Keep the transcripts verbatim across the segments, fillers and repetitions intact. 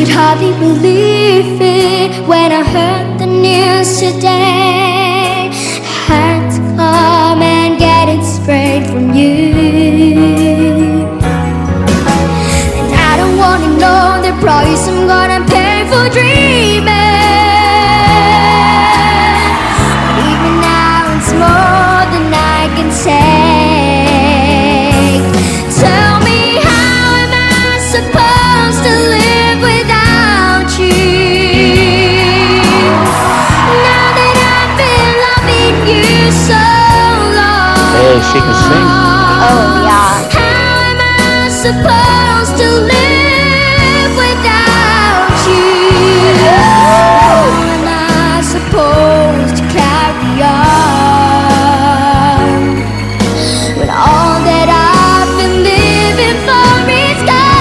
could hardly believe it when I heard the news today. I had to come and get it straight from you. And I don't wanna know the price I'm gonna pay for dreaming. Even now it's more than I can take. Tell me, how am I supposed to live without you? Now that I've been loving you so long. Hey, she can sing. Oh, yeah. How am I supposed to live without you? How am I supposed to carry on when all that I've been living for is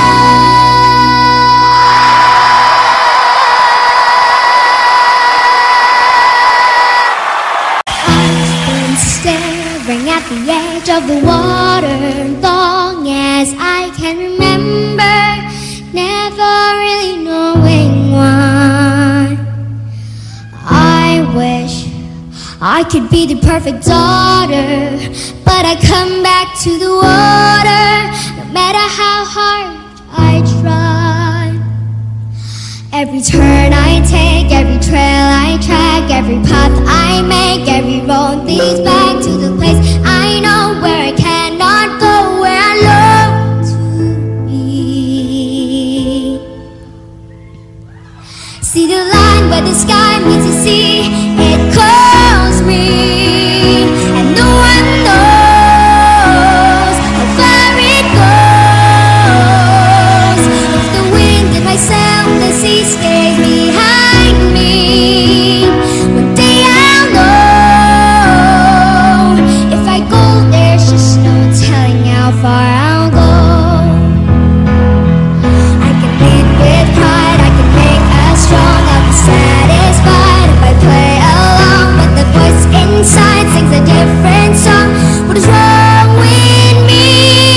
gone? I've been staring at the edge of the water long as I can remember, never really knowing why. I wish I could be the perfect daughter, but I come back to the water no matter how hard I try. Every turn I take, every trail I track, every path I make, every road leads back to the place I know, where I cannot go, where I long to be. See the line where the sky meets the sea, it calls me, and no one knows how far it goes. If the wind and myself, the sea stays behind me, one day I'll know. If I go, there's just no telling how far I'll go. I can lead with pride, I can make us strong, I'll be satisfied if I play along, but the voice inside sings a different song. What is wrong with me?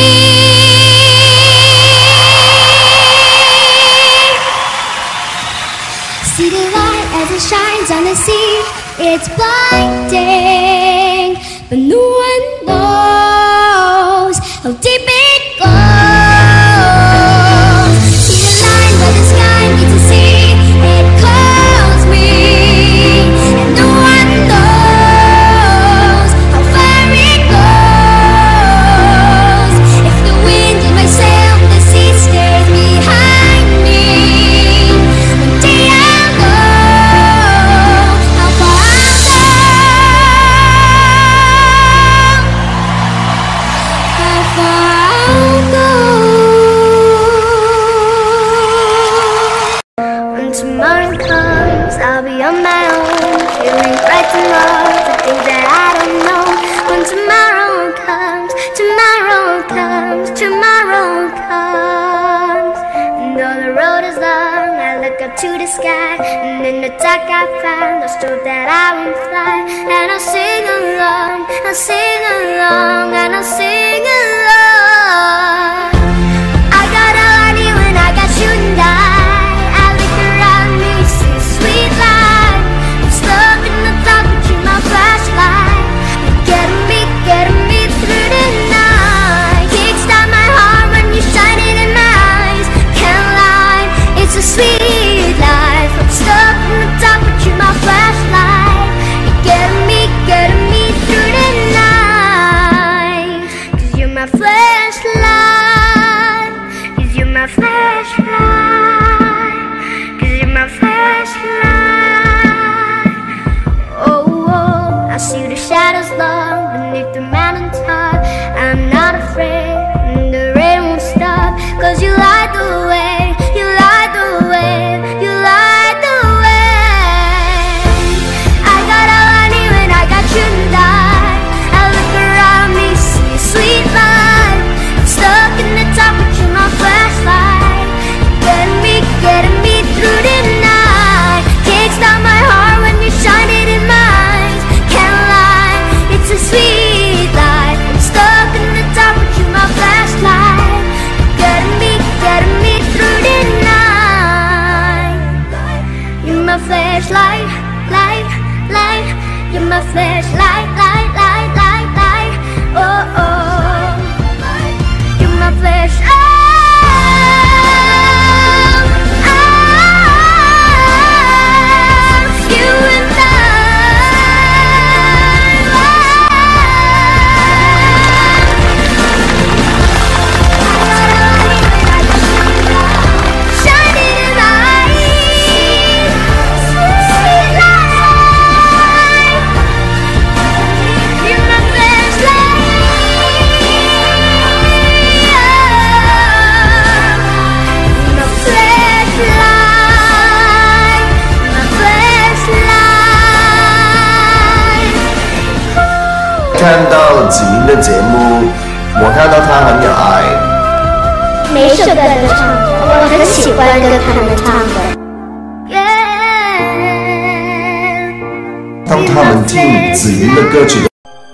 See the light as it shines on the sea, it's blinding, but no one knows how deep it goes. See the line where the sky meets the sea, it calls me, and no one knows how far it goes. If the wind in my sail, the sea stays behind me, one day I'll know how far I'll go, how far I'll go. When tomorrow comes, I'll be on my own, feeling frightened of the things that I don't know. When tomorrow comes, tomorrow comes, tomorrow comes, and though the road is long, I look up to the sky, and in the dark I find the hope that I won't fly, and I'll sing along, I'll sing along, and I'll sing along. I got all I need when I got you tonight. I look around me, see a sweet light. I'm stuck in the dark, but you're my flashlight. You're getting me, getting me through the night. Kickstart my heart when you shine it in my eyes. Can't lie, it's a sweet life. I'm stuck in the dark, but you're my flashlight. You're getting me, getting me through the night. flashlight, light, light. You're my flashlight, light, light, light, light. Oh, oh. You're my flashlight. 看到子英的节目，我看到她很有爱。 每首歌都唱过，我很喜欢跟他们唱的。 当他们听子英的歌曲。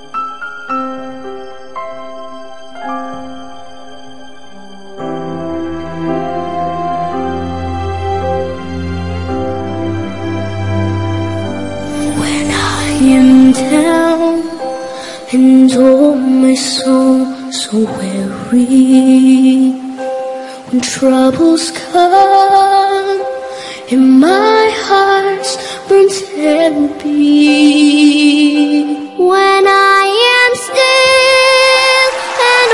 When I am down and oh my soul so weary, when troubles come and my heart burns empty, when I am still and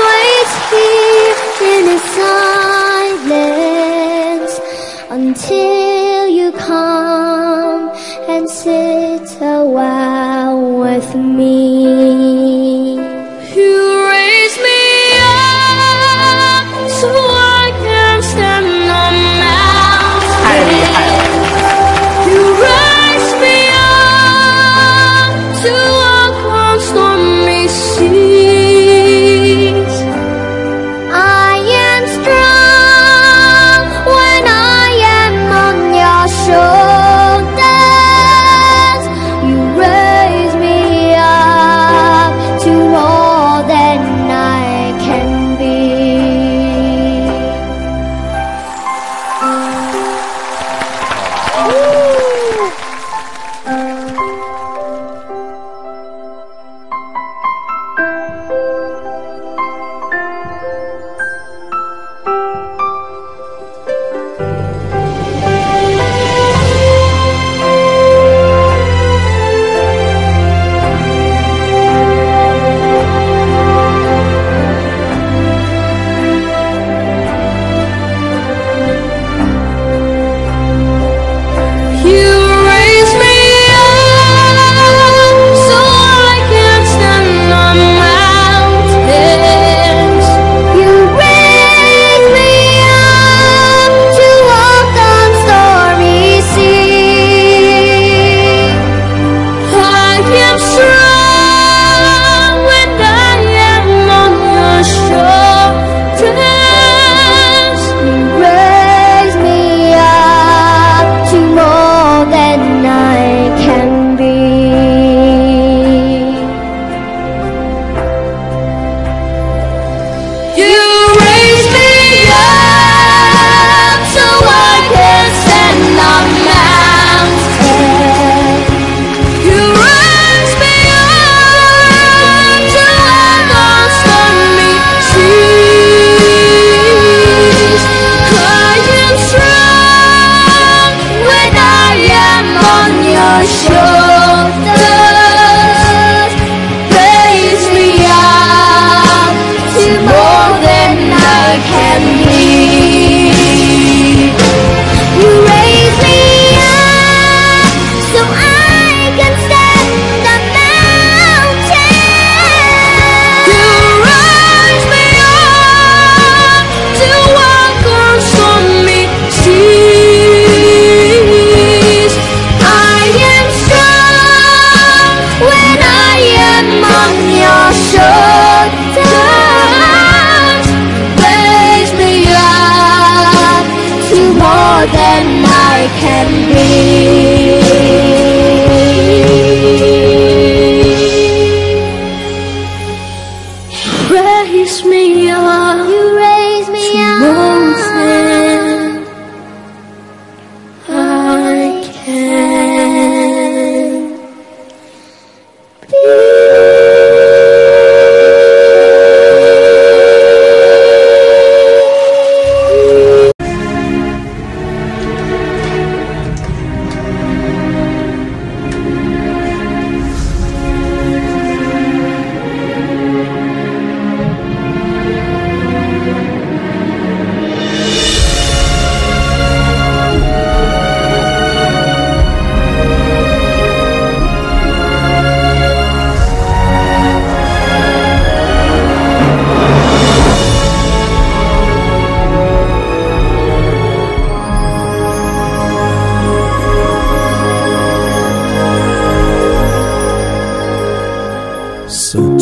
wait here in silence until you come and sit a while with me. You raise me up so I can stand on mountains. You raise me up to walk on stormy seas. I am strong when I am on your shoulders. You raise me up to more than I can be. You raise me up so I can stand on mountains. You raise me up to walk on stormy seas. I am strong when I am on your shoulders. You raise me up to more than I can be. You raise me up so I can stand on mountains. You raise me up to walk on stormy seas. I am strong when I am on your shoulders. Raise me up to more than I can be. You raise me up so I can stand the mountain. You raise me up to walk on stormy seas. I am strong when I am on your shoulders. Raise me up to more than I can be. Raise me up, you raise me to more than I can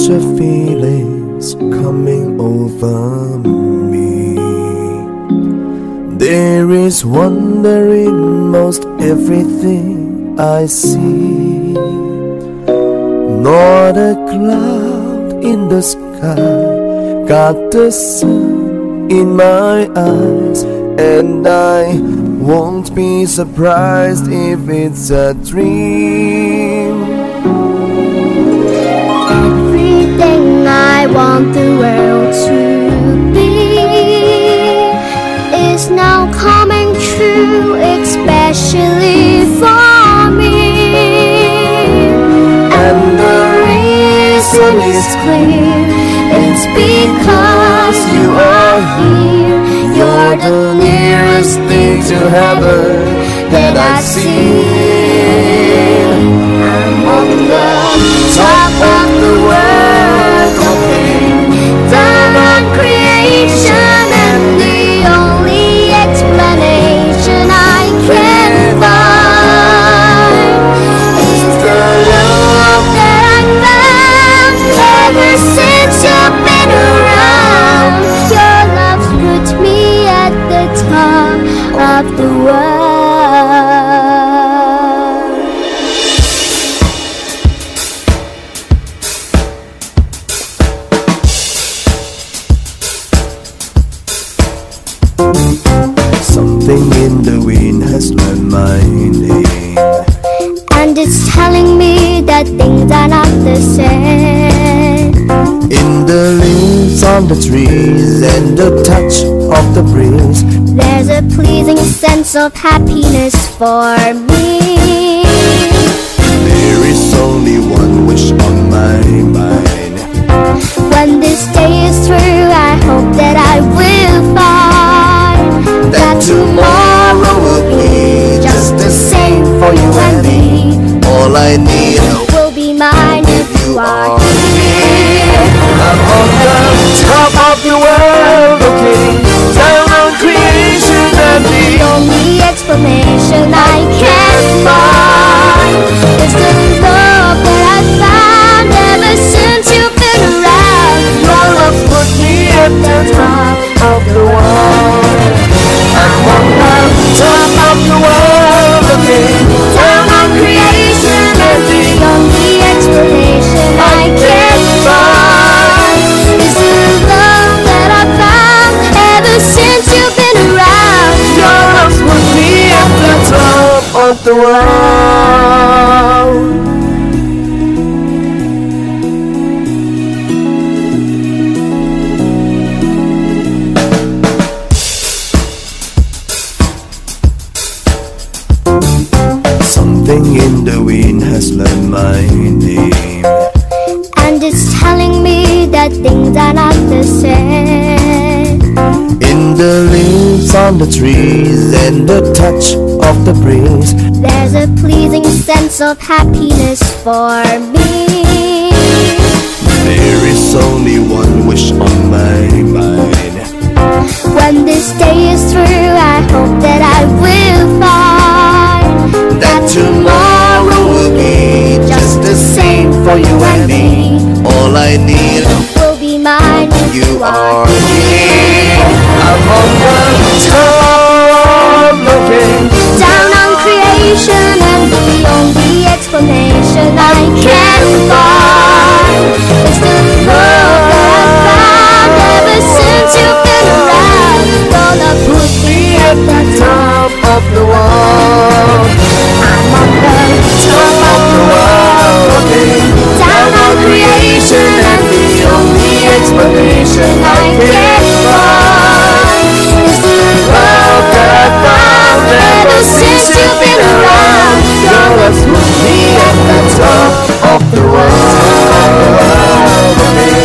of feelings coming over me. There is wonder in most everything I see. Not a cloud in the sky, got the sun in my eyes, and I won't be surprised if it's a dream. Everything I want the world to be is now coming true, especially for me. And the reason is clear, it's because you are here. You're the nearest thing to heaven that I've seen. I'm on the top of the world, looking down on creation, and the only explanation I can find is the love that I found ever since you've been around. Your love's put me at the top of the world. Something in the wind has learned my name, And it's telling me that things are not the same. in the leaves on the trees and the touch of the breeze. There's a pleasing sense of happiness for me. There is only one wish on my mind. When this day is through, I hope that I will find That tomorrow will be just the same for you and me. All I need will be mine if you are here. I'm on the top of the world, looking down on creation, and the the only explanation I can find is the love that I found ever since you've been around. Your love put me at the top of the world. I'm on the top of the world, looking down on creation, and the only explanation I can find is the love that I found ever since you've been around. your love put me at the top of the world. Something in the wind has learned my name, And it's telling me that things are not the same. in the leaves on the trees and the touch of the breeze. There's a pleasing sense of happiness for me. There is only one wish on my mind. When this day is through, I hope that I will find That tomorrow will be just the same for you and me. All I need, will be mine if you are here. I'm on the top, looking down on creation, and the only explanation I can find is the love that I found ever since you've been around. Your love put me at the top of the world. I'm on the top of the world, Looking down on creation, and the only explanation I can find is the love that I found ever since you've been around. Your love put me at the top of the world.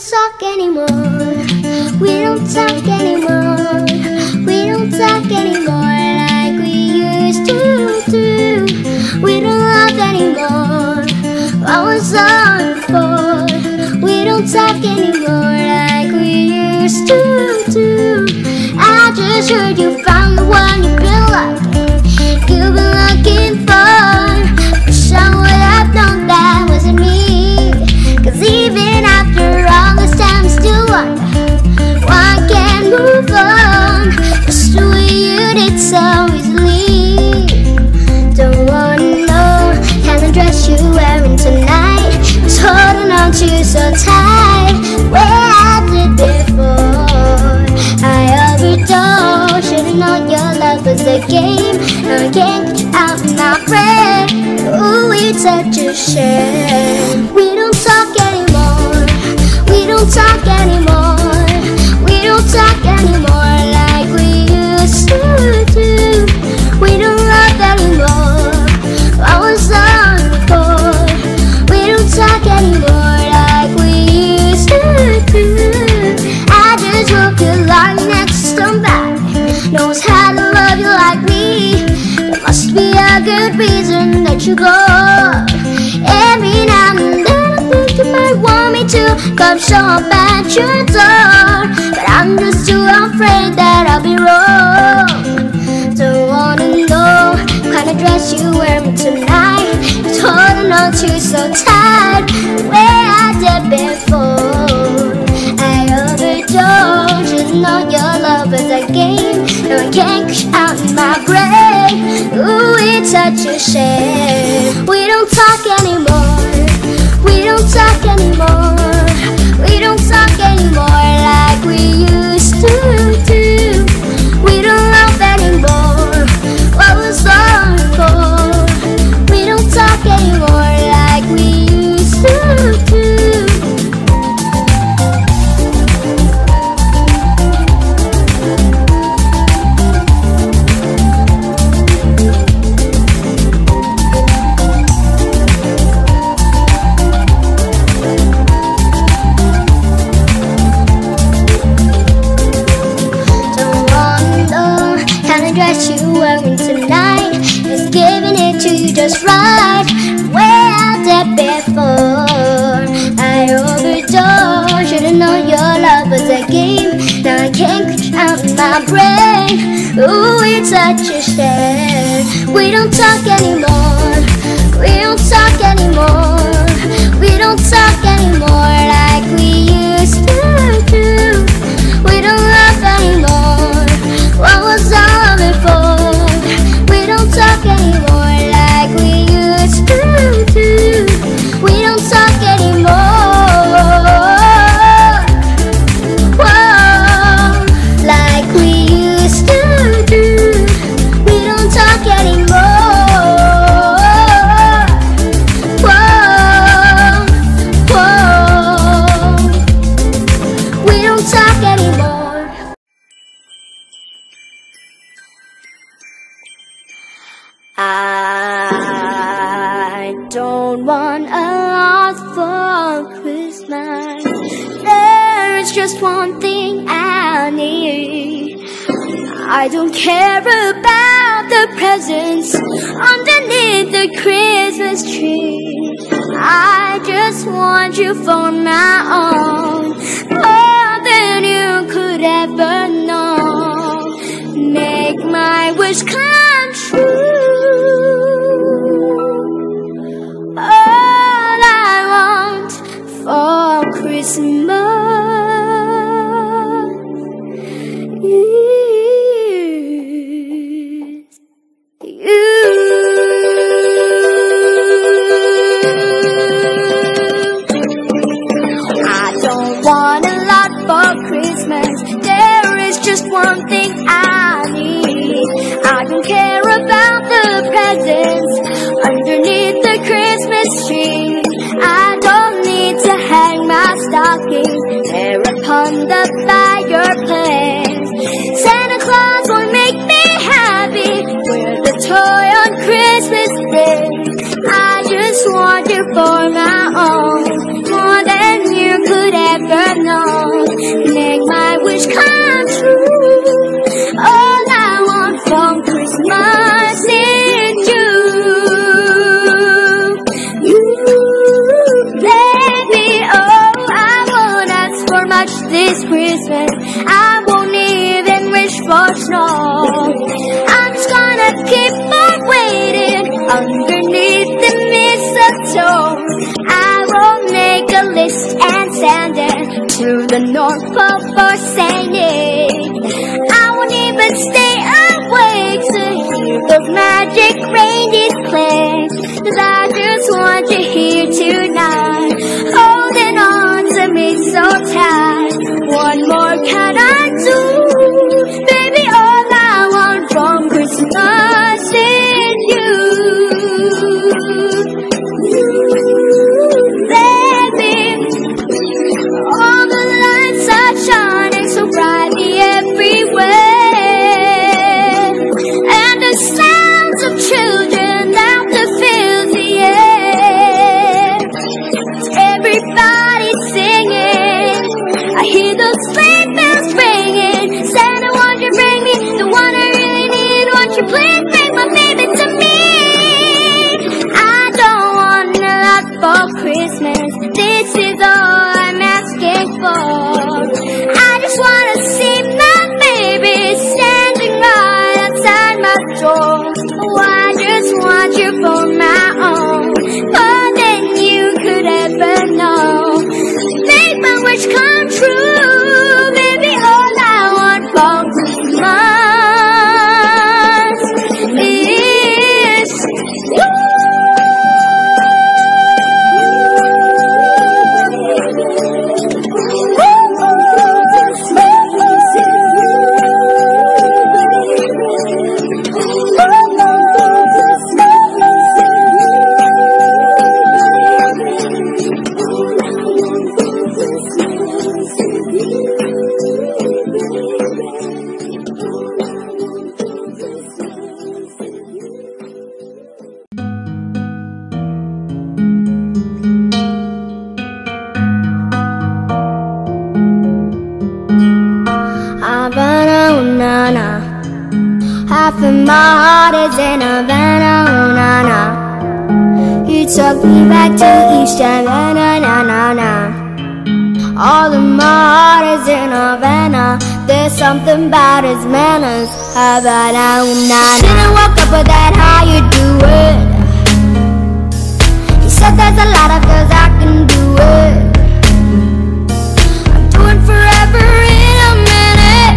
talk anymore. We don't talk anymore. We don't talk anymore like we used to do. We don't love anymore. What was on before? We don't talk anymore like we used to do. I just heard you found the one you've been looking, you've been looking for. Wish I would have known that wasn't me. Cause even after all this time I still wonder why I can't move on, just the way you did so easily. Don't wanna know kind of dress you're wearing tonight, was holding on to you so tight, where I did before. I overdosed, should've known your love was a game. Now I can't get you out of my brain. Ooh, it's such a shame. We don't talk anymore. We don't talk anymore. We don't talk anymore like we used to do. We don't love anymore. What was on before? We don't talk anymore like we used to do. I just hope you're long next to somebody knows how to love you like me. There must be a good reason that you go. Every now and then I think you might want me to come show up at your door, but I'm just too afraid that I'll be wrong. Don't wanna know what kind of dress you wearing tonight, it's holding on to you so tight, where I did before. I overdosed, should've known your love was a game. Now I can't get you out in my brain. Ooh, it's such a shame. We don't talk anymore. We don't talk anymore. We don't talk anymore like we used to do. We don't love anymore. What was on before? We don't talk anymore like we used to do. Dress you wearing tonight is giving it to you just right, where I did before. I overdosed, should've known your love was a game. Now I can't get you out in my brain. Ooh, it's such a shame. We don't talk anymore. We don't talk anymore. We don't talk anymore like we used to do. We don't love anymore. What was on before? We don't talk anymore like we used to do. We don't talk anymore. Whoa, like we used to do. We don't talk anymore. Whoa, whoa, we don't talk anymore. I don't want a lot for Christmas. There is just one thing I need. I don't care about the presents underneath the Christmas tree. I just want you for my own, more than you could ever know. Make my wish come true. All I want for Christmas is you. I don't want a lot for Christmas. There is just one thing I need. I don't care about the presents underneath the Christmas tree. I don't need to hang my stocking there upon the fireplace. Santa Claus won't make me happy with a toy on Christmas Day. I just want you for my own, more than you could ever enough. Make my wish come true. All I want from Christmas is you. You, baby, oh, I won't ask for much this Christmas. I won't even wish for snow. I'm just gonna keep on waiting underneath the mistletoe. I will make a list and send it to the North Pole for Saint Nick. I won't even stay awake to hear those magic reindeers click, 'cause I just want you here tonight, holding on to me so tight. What more can I do? Baby, all I want from Christmas is you. Baby, all the lights are shining so brightly everywhere, and the sounds of children laughter fills the air. Everybody's singing, I hear those sleigh bells ringing. Santa, won't you bring me the one I really need? Won't you please bring my baby to me? I don't want a lot for Christmas, this is all I'm asking for. I just wanna see my baby standing right outside my door. Oh, I just want you for my own, more than you could ever know. Make my wish come true, baby, all I want for Christmas is you. Havana, ooh, na, na. Half of my heart is in Havana, ooh, na, na. You took me back to East Havana, na, na, na. All of my heart is in Havana. There's something about his manners, Havana, ooh, na, na. Didn't woke up with that, how you do it? He said there's a lot of girls I can do it. I'm doing forever in a minute.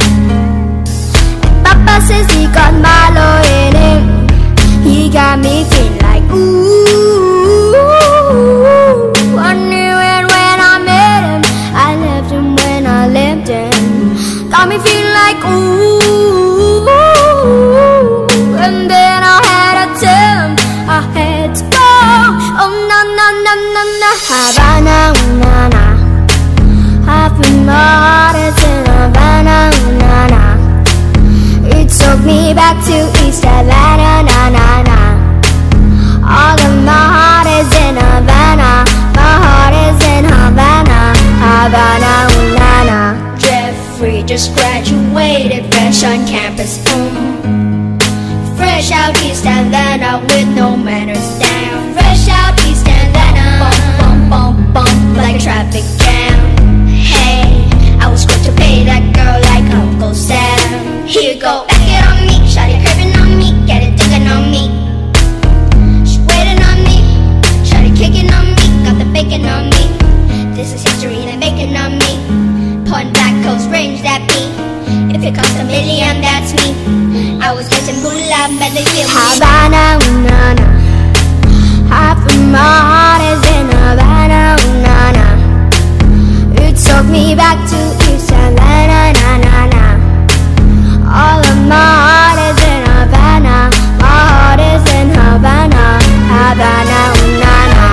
Papa says he got Milo in him. He got me feeling like ooh. I knew it when I met him. I left him when I left him. Got me feeling like ooh. And then I had to tell him I had to go. Oh na na na na na. Havana, ooh, na na. Half of my heart is in Havana, ooh, na na. It took me back to East Havana, na na na. All of my heart is in Havana. My heart is in Havana, Havana, ooh, na na. Jeffrey just graduated, fresh on campus, boom. Fresh out East Havana with no manners down. Fresh out East Havana, bump, bump, bump, bump like a traffic jam. Hey, I was quick to pay that girl like Uncle Sam. Here you go, back it on me, shawty curving on me, get it digging on me. She waiting on me, shawty kicking on me, got the bacon on me. This is history, they making on me. Point Black Coast range that beat. If it costs a million, that's me. I was getting moolah, but they feel me. Havana, ooh, na na. Half of my heart is in Havana, ooh, na na. It took me back to East Havana, na na na. All of my heart is in Havana. My heart is in Havana, Havana, ooh, na na.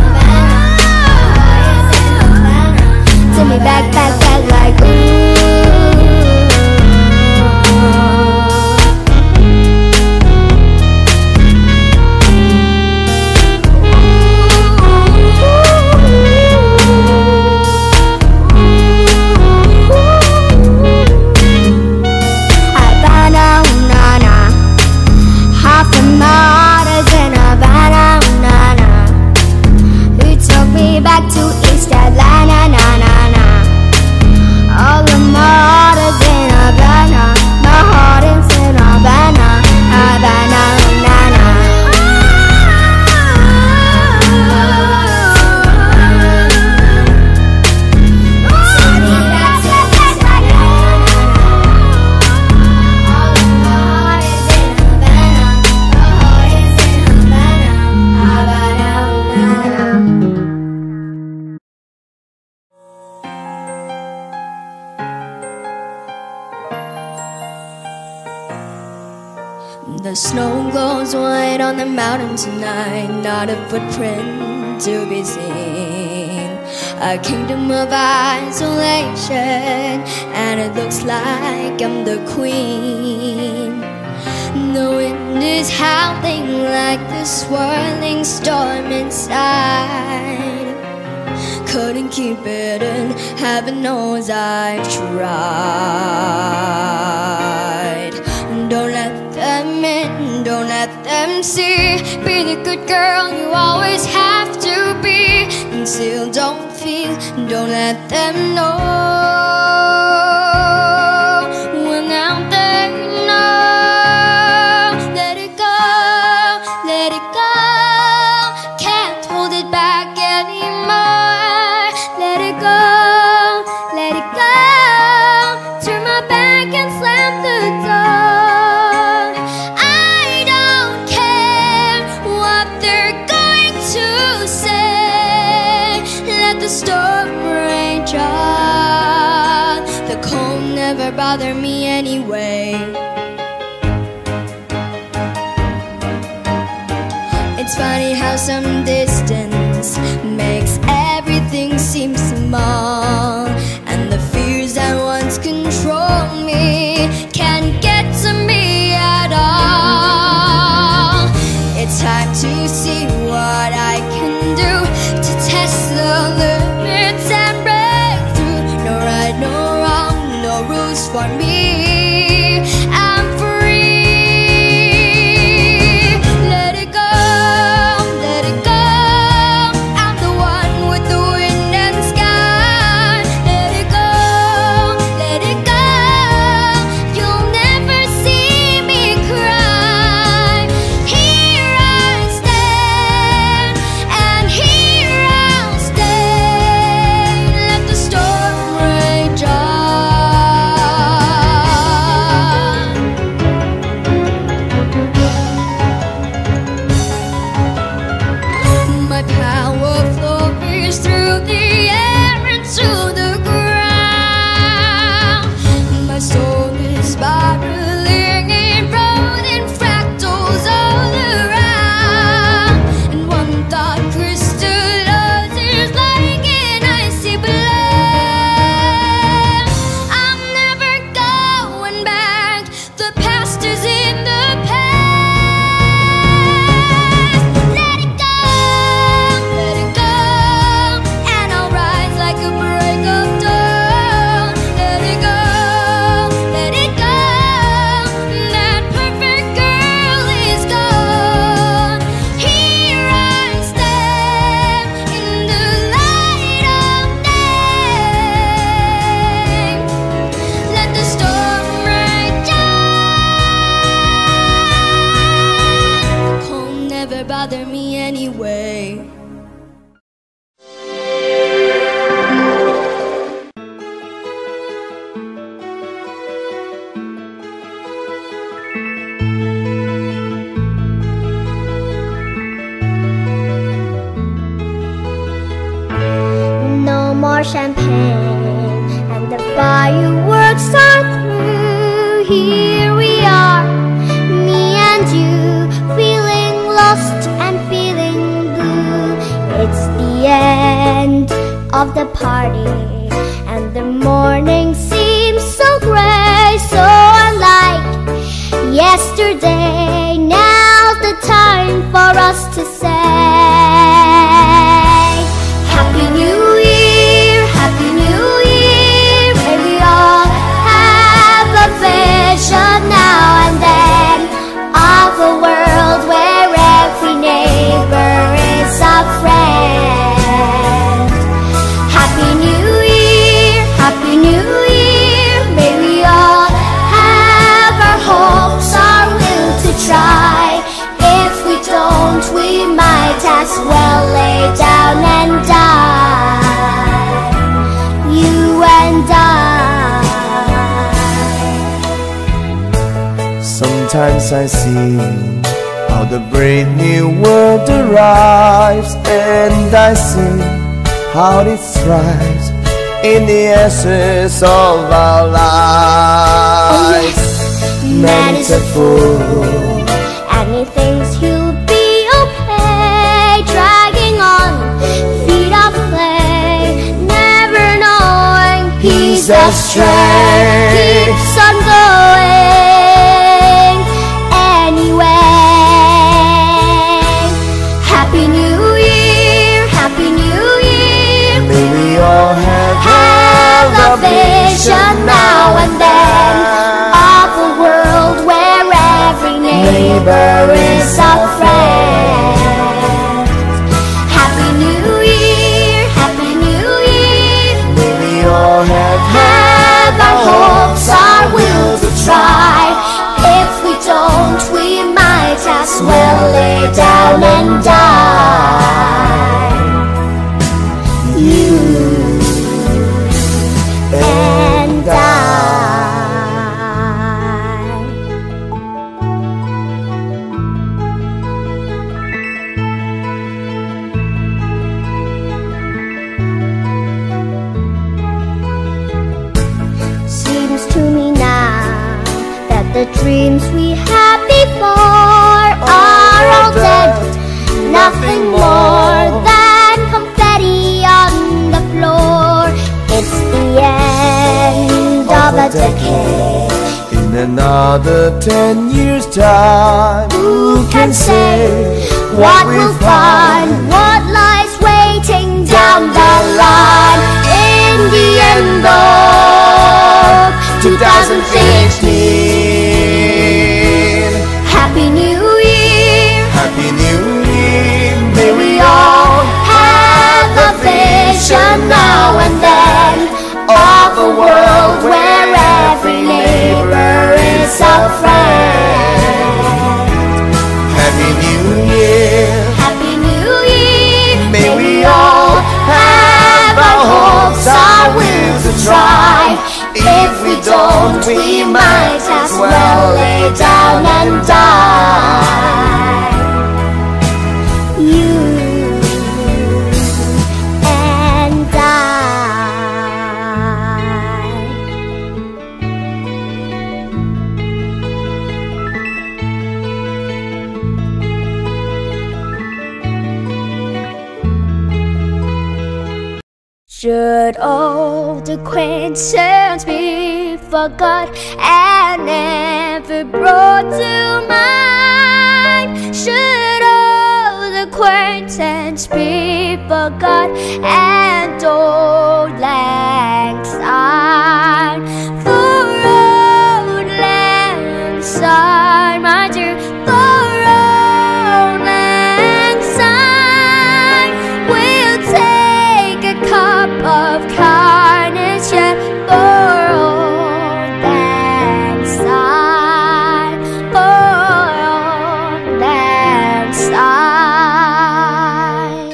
Back, back, back like ooh. The snow glows white on the mountain tonight, not a footprint to be seen. A kingdom of isolation, and it looks like I'm the queen. The wind is howling like the swirling storm inside. Couldn't keep it in, heaven knows I've tried. Don't let them in, don't let them see. Be the good girl you always have to be. Conceal, don't feel, don't let them know. When out there, know. Let it go, let it go. Can't hold it back anymore. Let it go, let it go. Turn my back and slam the door. The storm rage on. The cold never bothered me anyway. It's funny how some distance makes everything seem small, and the fears that once controlled me can't get to me at all. It's time to see what I can do to test the limits and break through. No right, no wrong, no rules for me. I'm free. Let it go, let it go. I'm the one with the wind and sky. Let it go, let it go. You'll never see me cry. Here I stand, and here I'll stay. Let the storm rage on. My power flows through the air into the ground. My soul is spiraling in rolling fractals all around. And one thought crystallizes like an icy blast. I'm never going back. The past is in the past. Let it go, let it go. And I'll rise like a break of dawn. Let it go, let it go. That perfect girl is gone. Here I stand in the light of day. Let the storm rage on. The cold never bothered me anyway. No more champagne, and the fireworks are through. Here we are, me and you, feeling lost and feeling blue. It's the end of the party, and the morning seems so gray, so unlike yesterday. Now's the time for us to say Happy New Year, Happy New Year. May we all have a vision now and then of a world where every neighbor is a friend. Happy New Year, Happy New Year. May we all have our hopes, our will to try. If we don't, we might as well lay down and die. You and I. Sometimes I see how the brave new world arrives, and I see how it thrives in the essence of our lives. Man is a fool the strength keeps on going anyway. Happy New Year, Happy New Year. May we all have, Have a vision now and then of a world where every neighbor is a friend. Happy New Year, Happy New Year. may we all have, Have our hopes, our will to try. If we don't, we might as well lay down and die. You and I. Seems to me now that the dreams we had before are all dead. Nothing more than confetti on the floor. It's the end of a decade. in another ten years time. Who can say what we'll find? What lies waiting down the line? In the end of twenty fifteen. Happy New Year. Happy New Year, may we We all have a vision now and then of a world where every neighbor is a friend. Happy New Year, Happy New Year. may we all have our hopes, our will to try. If we don't, we might as well lay down and die. You and I. Should old acquaintance be forgot and never brought to mind? Should old acquaintance be forgot and old lang syne? For old lang syne, my dear, for old lang syne, we'll take a cup of carnage yet for old lang syne, for old lang syne.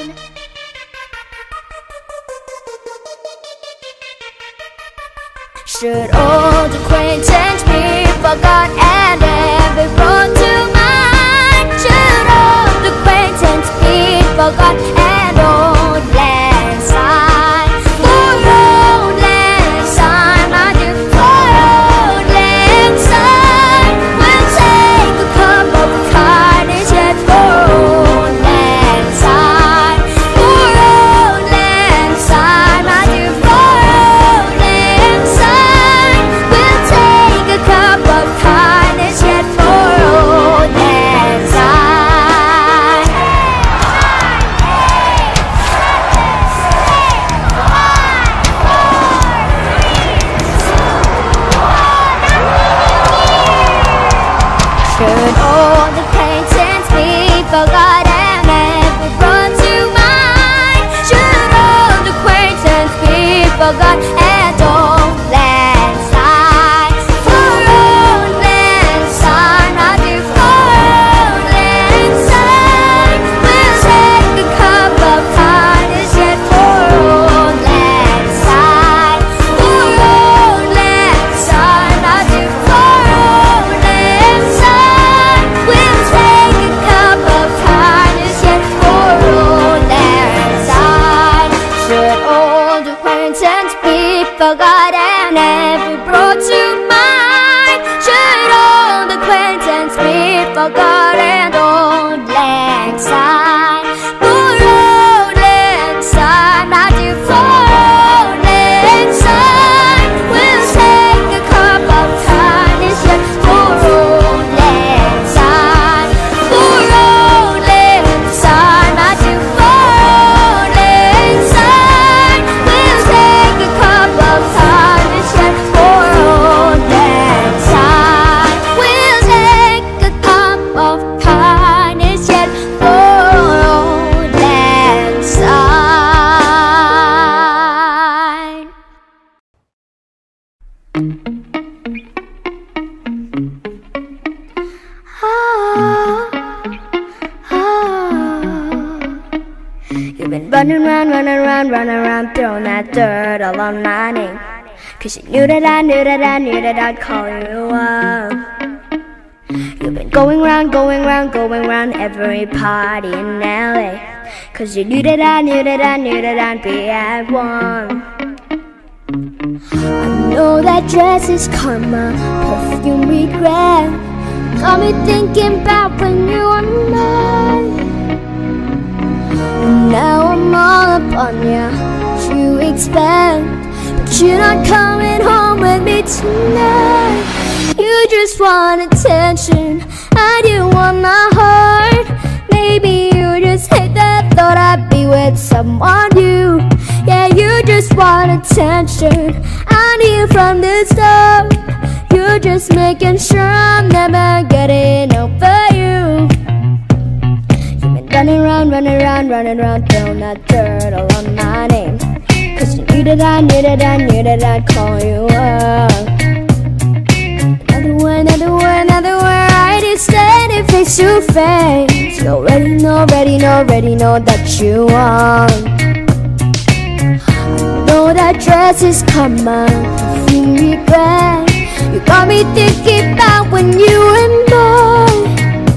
Should old acquaintance be forgot and never brought to mind? Should old acquaintance be forgot and old lang syne? For old lang syne, my dear, for old lang syne, we'll take a cup of carnage yet for old lang syne. For old lang syne, my dear, for old lang syne, we'll take a cup of carnage yet for old lang syne. Should old acquaintance be forgot and never brought to mind? Should old acquaintance be forgot and old lang syne? For old lang syne, my dear, for old lang syne, we'll take a cup of carnage yet for old lang syne. For old lang syne, my dear, for old lang syne, running round, running round, running round, throwing that dirt all on my name. Cause you knew that I knew that I knew that I'd call you up. You've been going round, going round, going round every party in L A. Cause you knew that I knew that I knew that I'd be at one. I know that dress is karma, perfume regret. Got me thinking about when you were mine. And now I'm all up on ya, what you expect. But you're not coming home with me tonight. You just want attention, and you want my heart. Maybe you just hate the thought I'd be with someone new. Yeah, you just want attention, I knew from the start. You're just making sure I'm never getting over you. You've been running around, running around, running around, throwing that dirt all on my name. Cause you knew that I knew that I knew that I'd call you up. Another way, another way, another way, I just standing face to face. You already know, already know, already know that you want. I know that dress is karma, perfume regret. You got me thinking about when you were mine.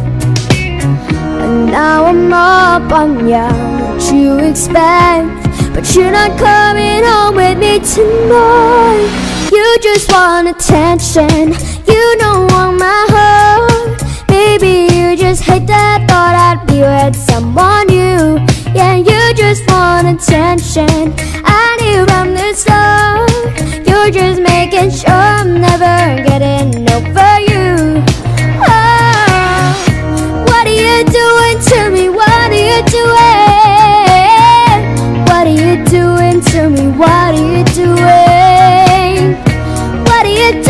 And now I'm up on ya, what you expect. But you're not coming home with me tonight. You just want attention, you don't want my heart. Maybe you just hate the thought I'd be with someone new. Yeah, you just want attention, I knew from the start. You're just making sure I'm never getting over you. Oh, what are you doing to me? What are you doing? What are you doing to me? What are you doing? What are you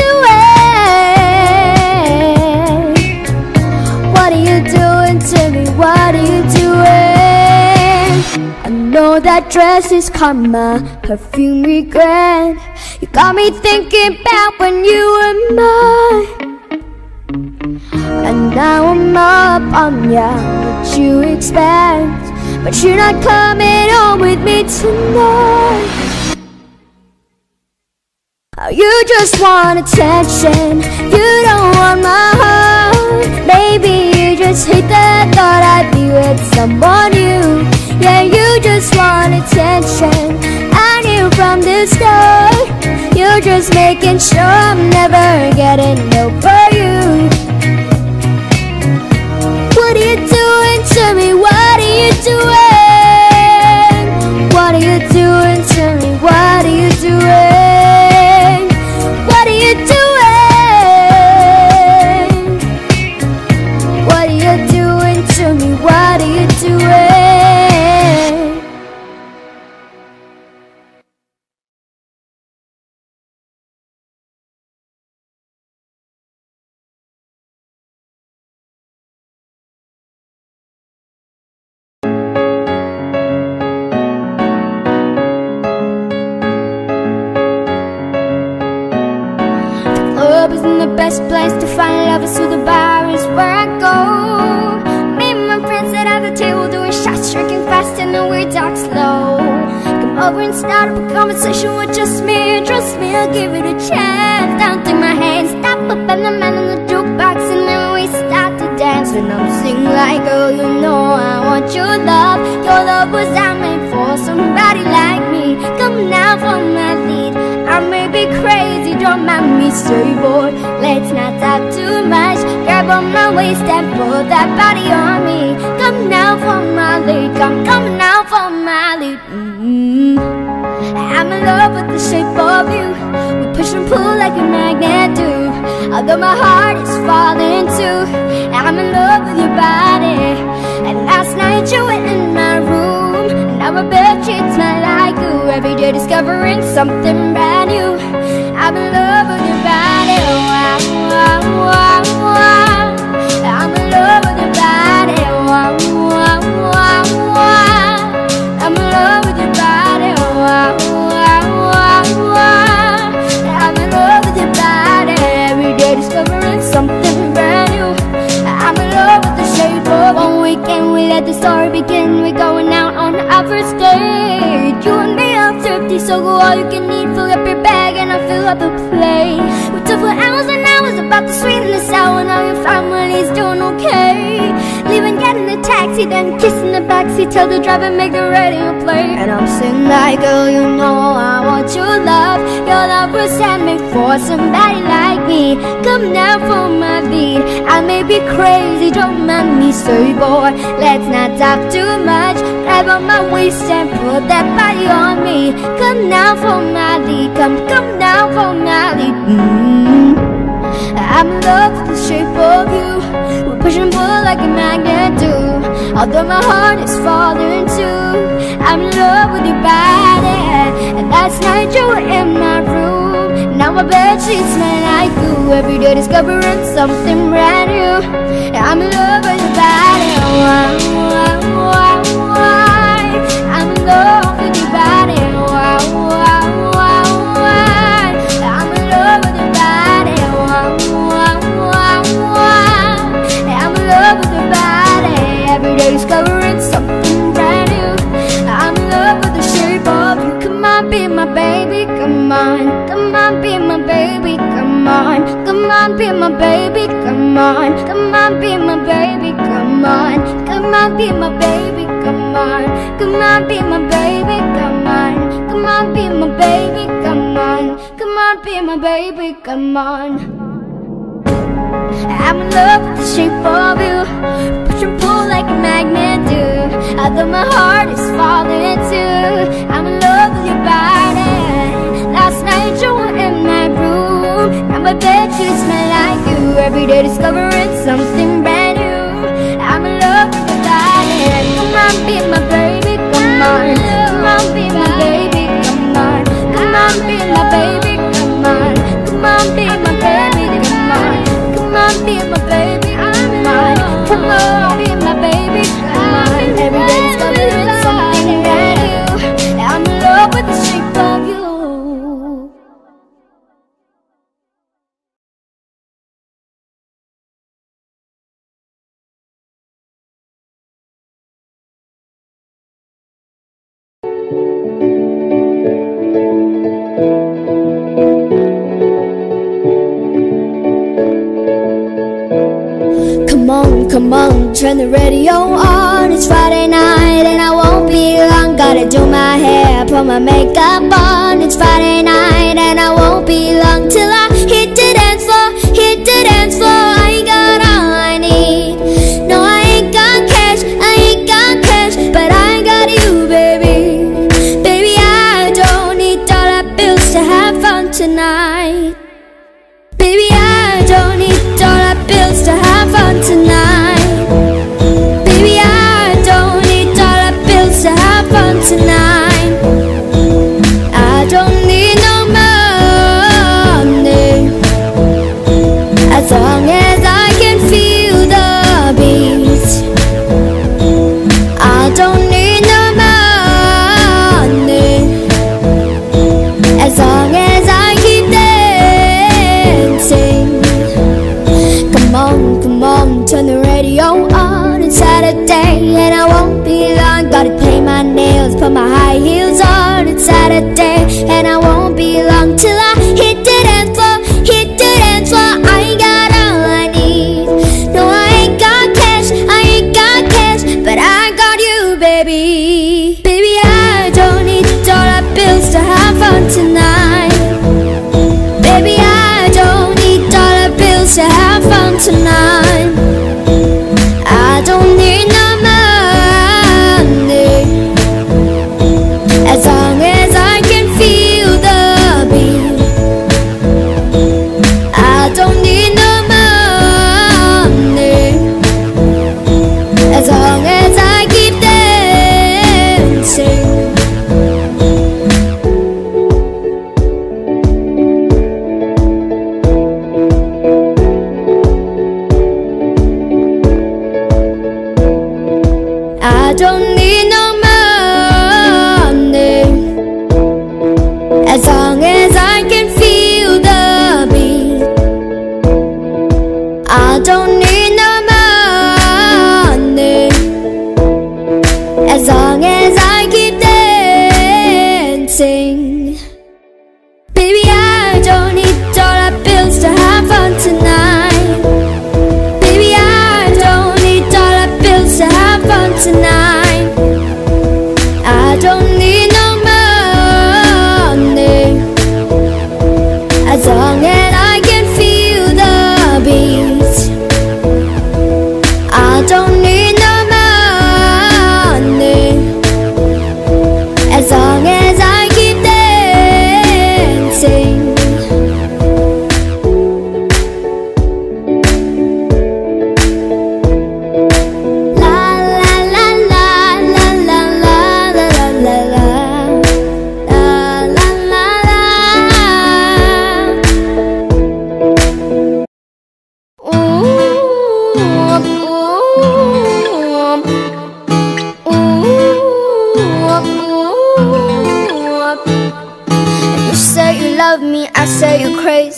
doing? What are you doing to me? What are you doing? I know that dress is karma, perfume regret. You got me thinking about when you were mine. And now I'm up on ya, what you expect. But you're not coming home with me tonight. Oh, you just want attention, you don't want my heart. Maybe you just hate the thought I'd be with someone new. Yeah, you just want attention, I knew from the start. You're just making sure I'm never getting over you. What are you doing to me? What are you doing? What are you doing to me? What are you doing? What are you doing? What are you doing to me? What are you doing? Best place to find lovers, so the bar is where I go. Me and my friends sit at the table doing shots, drinking fast, and then we talk slow. Come over and start up a conversation with just me. Trust me, I'll give it a chance. Down through my hands, stop up and the man on the jukebox, and then we start to dance. And I'm singing like, girl, you know I want your love. Your love was I made for somebody like me. Come now for my lead, I may be crazy, don't mind me, stay bored. Let's not talk too much, grab on my waist and pull that body on me. Come now for my lead, come, come now for my lead. mm-hmm. I'm in love with the shape of you, we push and pull like a magnet do. Although my heart is falling too, I'm in love with your body. And last night you went in my room, and now my bed sheets smell like you. Every day discovering something brand new, I'm in love with your body. Wow, wow, wow, wow. I'm in love with your body. Wow, wow, wow, wow. I'm in love with your body. Wow, wow, wow, wow. I'm in love with your body. Every day discovering something brand new, I'm in love with the shape of. One weekend we let the story begin, we're going out on our first date. play. We talked for hours and hours about the sweet and the sour. Now your family's doing okay. Leaving, getting a taxi, then kissing the backseat. Tell the driver make the radio play. And I'm sitting like, girl, you know I want your love. Your love was handmade for somebody like me. Come now for my beat. I may be crazy, don't mind me, say boy. Let's not talk too much. Grab on my waist and put that body on me. Come now for my lead. Come, come now for my lead. mm-hmm. I'm in love with the shape of you. We push and pull like a magnet do. Although my heart is falling too, I'm in love with your body. And last night you were in my room. Now my bedsheets smell like you. Every day discovering something brand new. I'm in love with your body. Why, why, why, why? I'm in love with your body. Why, why, why, why? I'm in love with your body. Why, why, why, why? I'm in love with your body. Every day discovering something brand new. I'm in love with the shape of you. Come on, be my baby, come on. Come on, be my baby, come on. Come on, be my baby, come on. Come on, be my baby, come on. Come on, be my baby, come on. Come on, be my baby, come on. Come on, be my baby, come on. Come on, be my baby, come on. I'm in love with the shape of you. Push and pull like a magnet do. Although my heart is falling too, I'm in love with your body. Last night you were in my room. Now my bedsheets smell like you. Every day discovering something brand new. I'm in love with your body. Come on, be my baby, come on. Come on, be my baby, come on. Come on, be my baby, come on. Come on, be my baby, come on. Come on, be my baby, come on. Come on, be my baby, come on. Every day discovering something brand new. I'm in love with the shape of you. Come on, come on, turn the radio on. It's Friday night and I won't be long. Gotta do my hair, put my makeup on. It's Friday night and I won't be long till I hit the dance floor, hit the dance floor. I ain't got all I need. No, I ain't got cash, I ain't got cash, but I got you, baby. Baby, I don't need dollar bills to have fun tonight. Baby, I don't need dollar bills to have fun tonight. Baby, I don't need dollar bills to have fun tonight. I don't need no money, as long as I can feel the beat. I don't need no money, as long as I keep dancing. Come on, come on, turn the radio on. It's Saturday and I won't be long. Gotta paint my nails, put my high heels on. It's Saturday and I won't be long till I hit the dance floor, hit the dance floor. I ain't got all I need. No, I ain't got cash, I ain't got cash, but I got you, baby. Baby, I don't need dollar bills to have fun tonight. Baby, I don't need dollar bills to have fun tonight. I don't need no money, as long as I can feel the beat. I don't need no money, as long as I keep dancing. I don't need no money, as long as I can feel the beat. I don't need no money, as long as I keep dancing. Baby, I don't need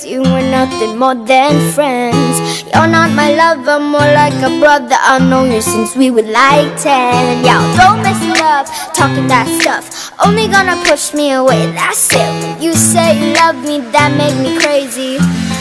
cause you were nothing more than friends. You're not my lover, more like a brother. I've known you since we were like ten. Y'all don't mess it up, talking that stuff, only gonna push me away, that's it. When you say you love me, that make me crazy.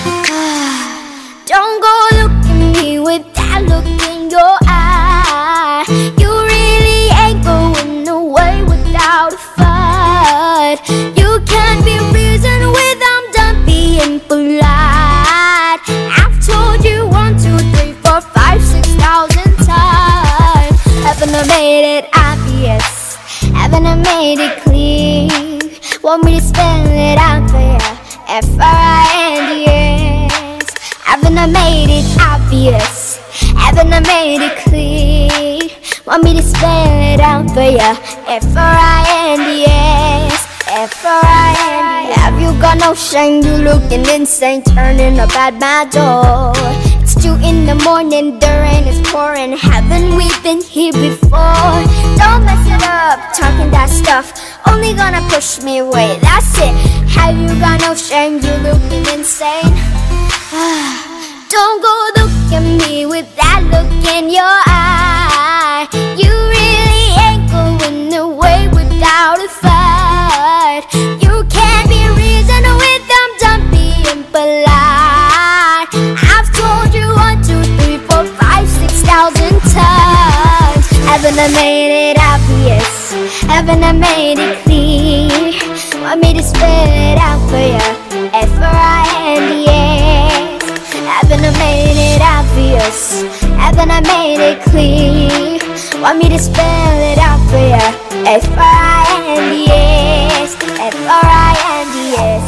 Don't go look at me with that look in your eye. You really ain't going away without a fight. You can't be reasoned with, I'm done being polite. I've told you one, two, three, four, five, six thousand times. Haven't I made it obvious? Haven't I made it clear? Want me to spell it out for ya? F R I N D S. Haven't I made it obvious? Haven't I made it clear? Want me to spell it out for ya? F R I N D S. F R I N D S. Have you got no shame? You looking insane, turning up at my door. It's two in the morning, the rain is pouring. Haven't we been here before? Don't mess it up, talking that stuff, only gonna push me away, that's it. Have you got no shame? You looking insane. Don't go look at me with that look in your eye. You really ain't going away without a fight. You can't be reasoned with, I'm done being polite. I've told you one, two, three, four, five, six thousand times. Haven't I made it obvious? Haven't I made it clear? Want me to spell it out for ya? F R I N D S. Haven't I made it obvious? Haven't I made it clear? Want me to spell it out for ya? F R I N D S. F R I N D S.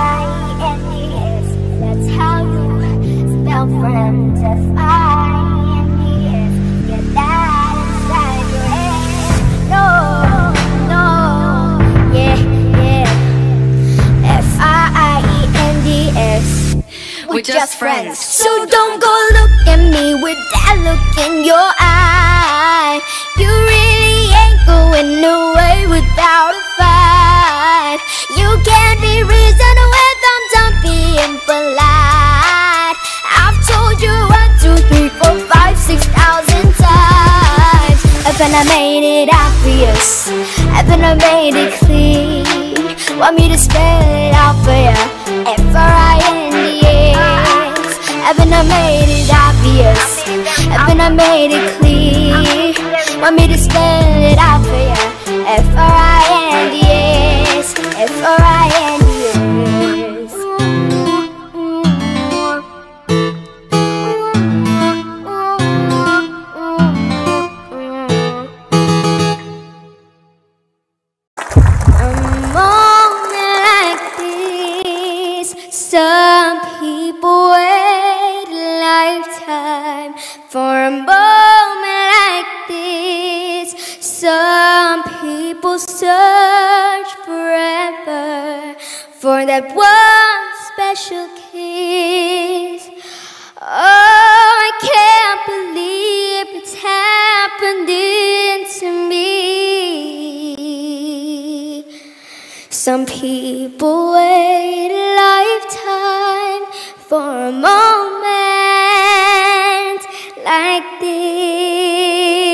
That's how you spell friends. F R I N D S. Get that inside your head. No, no, yeah, yeah. F R I N D S. We're just friends. So don't go look at me with that look in your eye. You really ain't going away without a fight. You can't be reasoned with, I'm done being polite. I've told you one, two, three, four, five, six thousand times. Haven't I made it obvious? Haven't I made it clear? Want me to spell it out for ya? F R I N D S. Haven't I made it obvious? Haven't I made it clear? Want me to spell it out for ya? F R I N D S. F R I N D S. A moment like this, some people wait a lifetime for a moment like this. Some people search forever for that one special kiss. Oh, I can't believe it's happening to me. Some people wait a lifetime for a moment like this.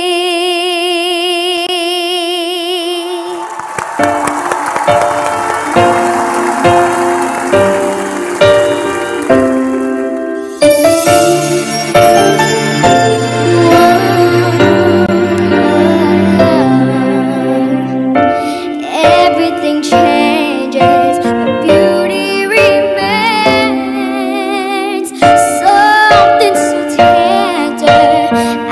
Everything changes, the beauty remains. Something so tender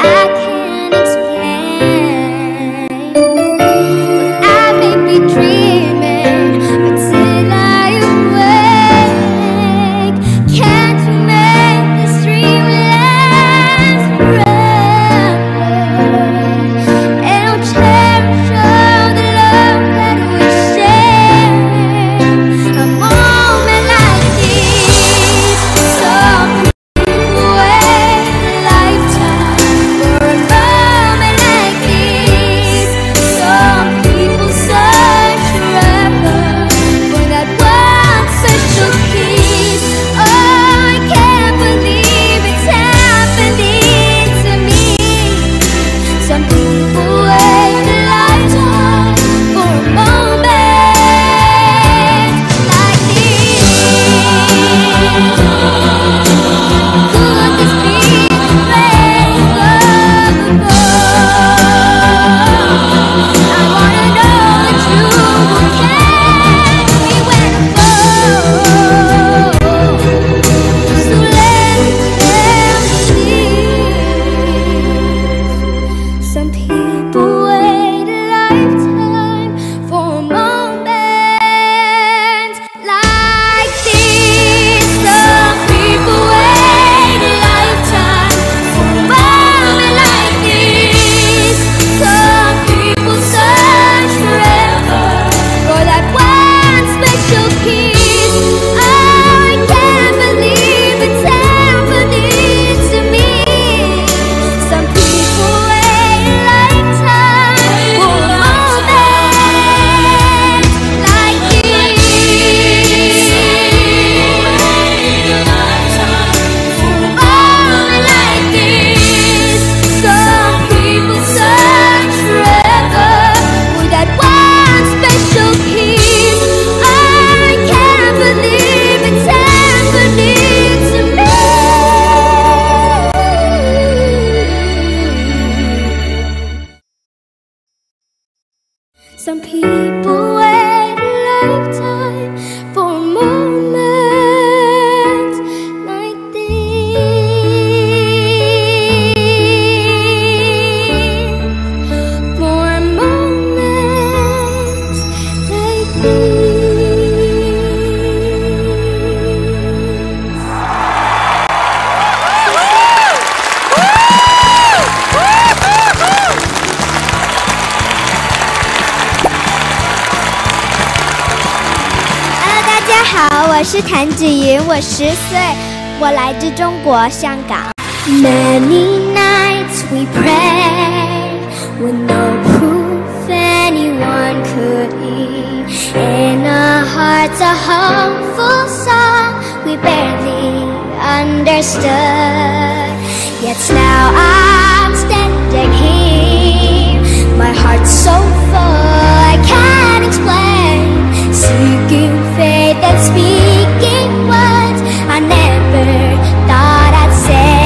我是谭芷云，我十岁，我来自中国香港。 Many nights we prayed with no proof anyone could hear. In our hearts a hopeful song we barely understood. Yet now I'm standing here, my heart's so full I can't explain. Seeking faith and speaking words I never thought I'd say.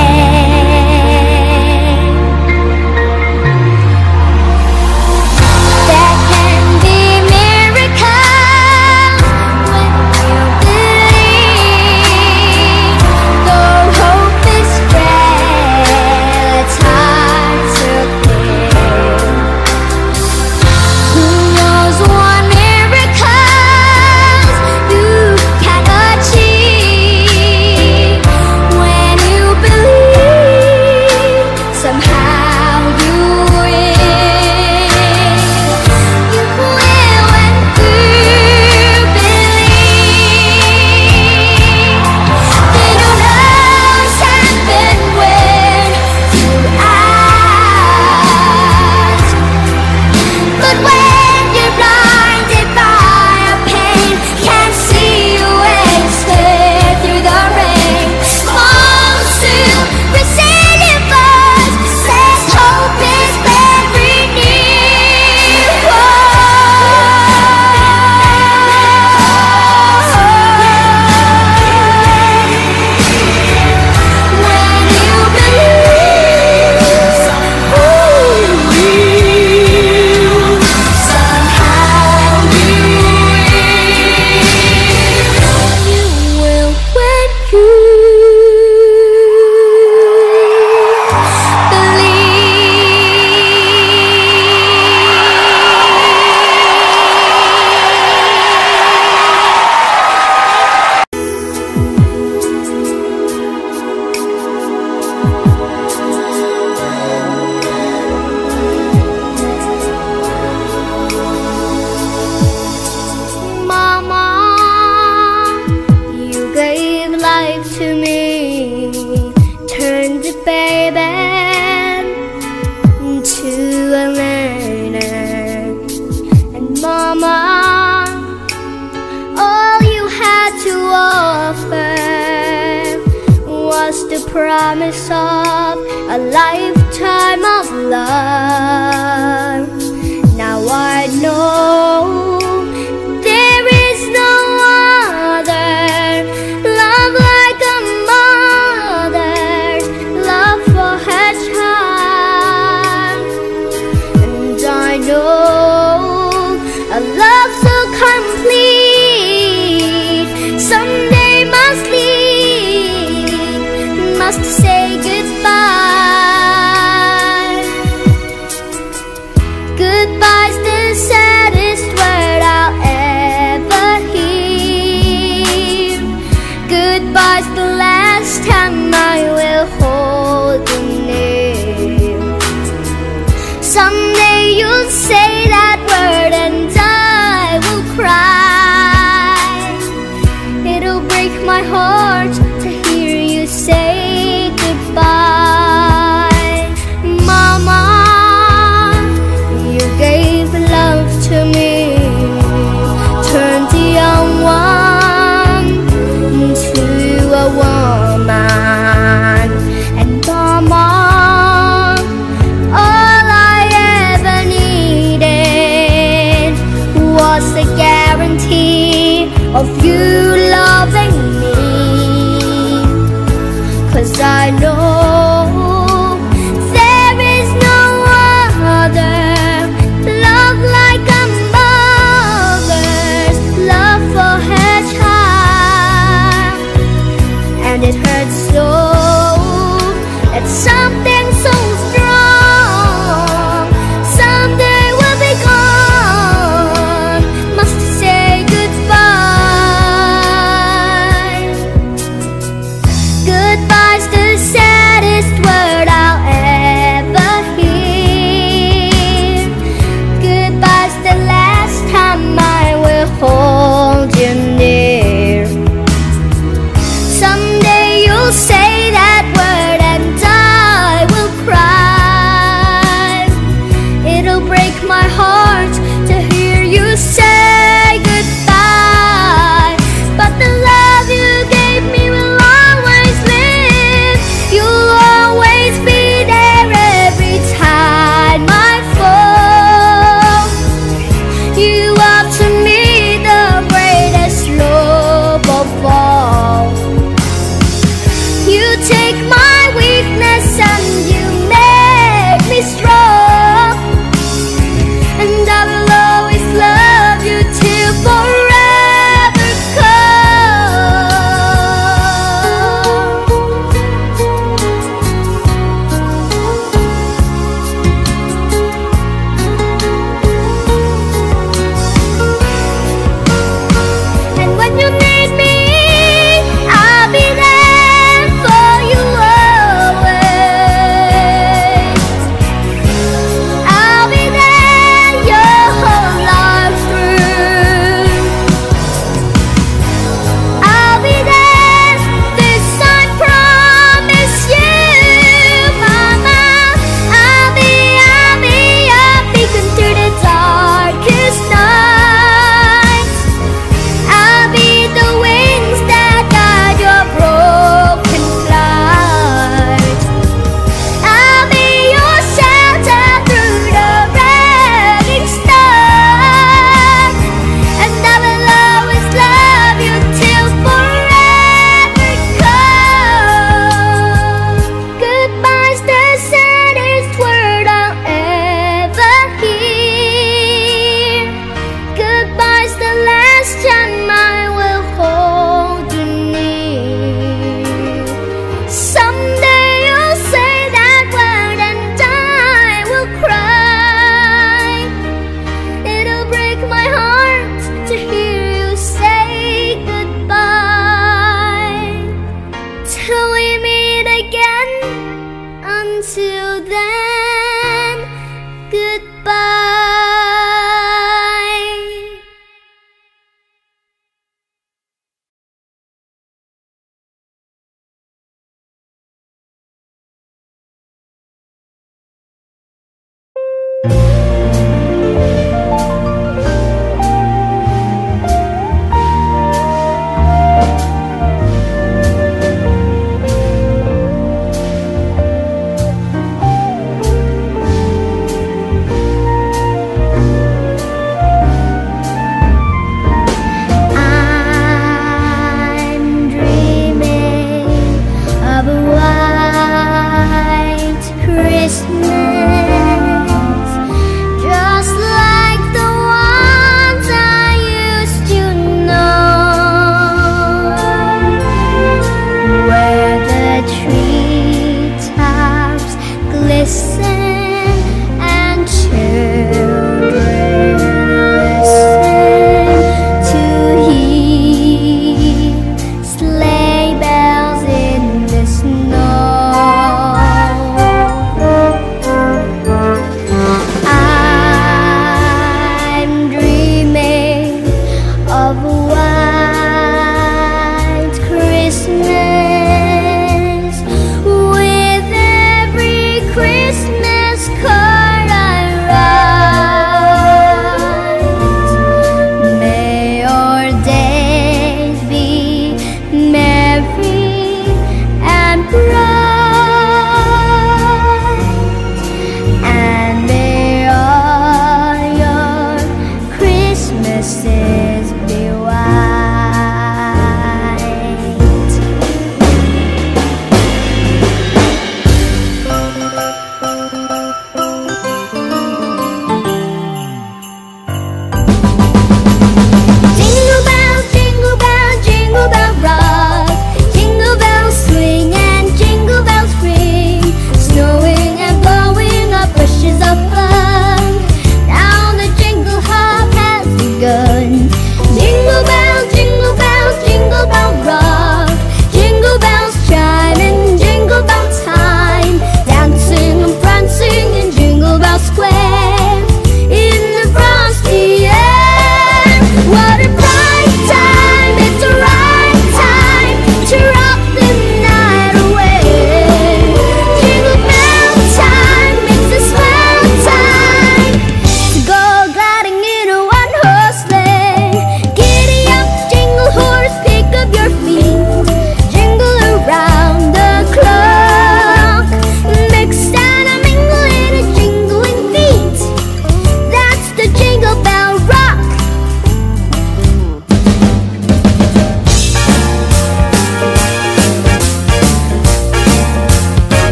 There can be miracles when you believe. Though hope is frail, it's hard to clear. Who knows what miracles you can achieve when you believe? Somehow you win. You will when you believe. They don't always happen when you ask, but when you're blinded by a pain, can't see your way, stare through the rain. Small, still, resilient voice says hope is very near. When you believe, somehow you win. You will when you Mama, you gave life to me, turned the baby into a learner. And Mama, all you had to offer was the promise of a lifetime of love. Now I know there is no other love like a mother's love for her child. And I know a love so complete someday must leave, must say goodbye. Goodbye's the saddest word I'll ever hear. Goodbye's the last time I will hold you near. Someday you'll say that word and I will cry. It'll break my heart to hear you say goodbye. Mama, you gave love to me, turned the young one into a woman. And Mama, all I ever needed was the guarantee of you loving me. 'Cause I know there is no other love like a mother's love for her child. And it hurts so that something so strong someday will be gone, must say goodbye. Goodbye's the saddest word I'll ever hear. Goodbye's the last time I will hold you near. You take my weakness and you make me strong, and I will always love you till forever come. And when you need me, I'll be there for you always.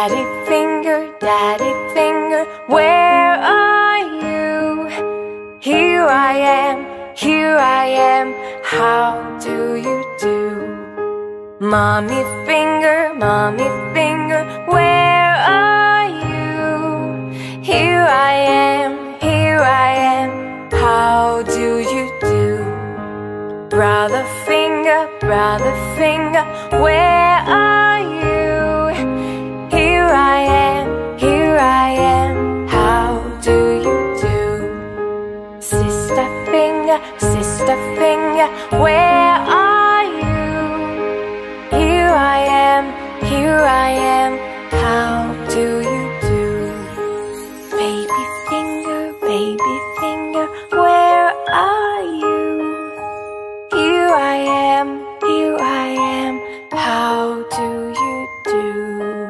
Daddy finger, daddy finger, where are you? Here I am, here I am, how do you do? Mommy finger, mommy finger, where are you? Here I am, here I am, how do you do? Brother finger, brother finger, where are you? Here I am, here I am, how do you do? Sister finger, sister finger, where are you? Here I am, here I am, how do you do? Baby finger, baby finger, where are you? Here I am, here I am, how do you do?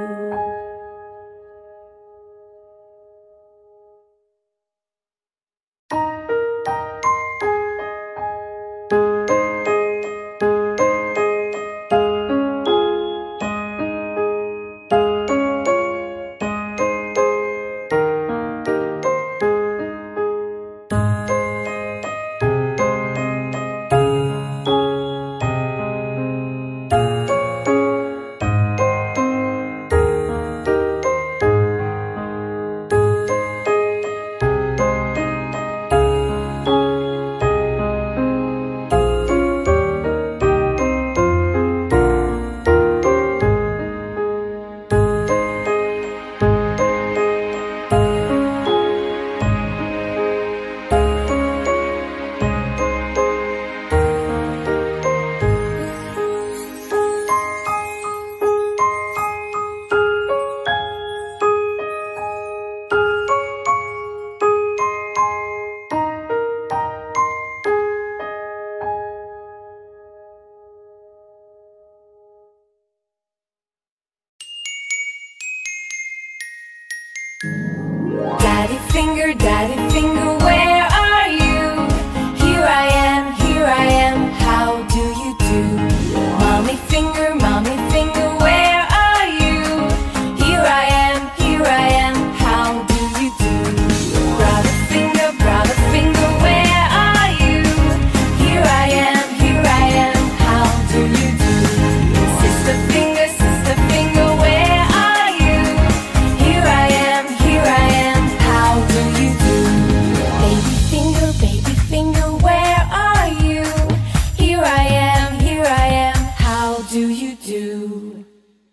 Daddy finger, daddy finger, where are you? Here I am, here I am, how do you do? Mommy finger, mommy finger, where are you? Here I am, here I am, how do you do? Brother finger, brother finger, where are you? Here I am, here I am, how do you do? Sister finger, sister finger, where are you? Here I am, here I am, how do you do? Baby finger, baby finger, where are you? Here I am, here I am, how do you do?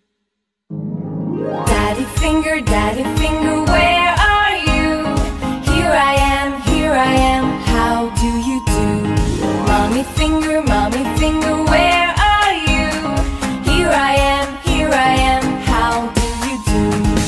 Daddy finger, daddy finger, where are you? Here I am, here I am, how do you do? Mommy finger, mommy finger, where are you? Here I am, here I am, how do you do?